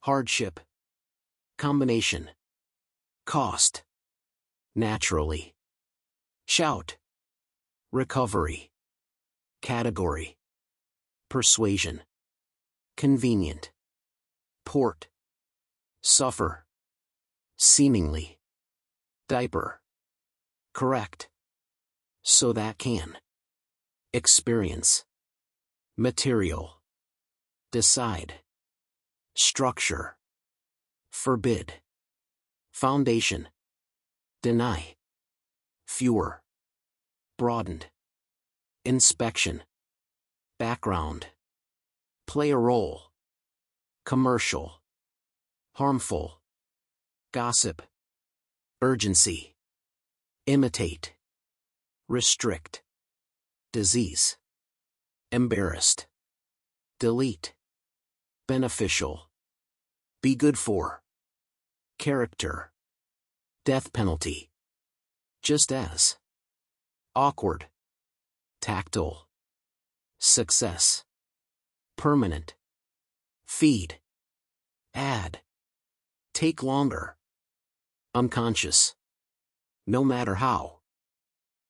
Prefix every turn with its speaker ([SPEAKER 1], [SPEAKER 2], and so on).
[SPEAKER 1] hardship, combination, cost, naturally, shout, recovery, category, persuasion, convenient, port, suffer, seemingly, diaper, correct, so that can, experience, material, decide, structure, forbid, foundation, deny, fewer, broadened, inspection, background, play a role, commercial, harmful, gossip, urgency, imitate, restrict, disease, embarrassed, delete, beneficial, be good for, character, death penalty, just as, awkward, tactile, success, permanent, feed, add, take longer, unconscious, no matter how.